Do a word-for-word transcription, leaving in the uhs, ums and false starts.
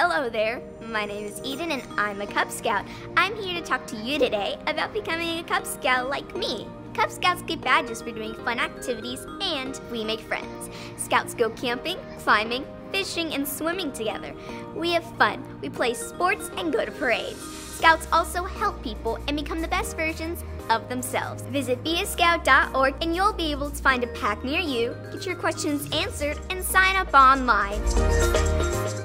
Hello there, my name is Eden and I'm a Cub Scout. I'm here to talk to you today about becoming a Cub Scout like me. Cub Scouts get badges for doing fun activities and we make friends. Scouts go camping, climbing, fishing, and swimming together. We have fun, we play sports, and go to parades. Scouts also help people and become the best versions of themselves. Visit be a scout dot org and you'll be able to find a pack near you, get your questions answered, and sign up online.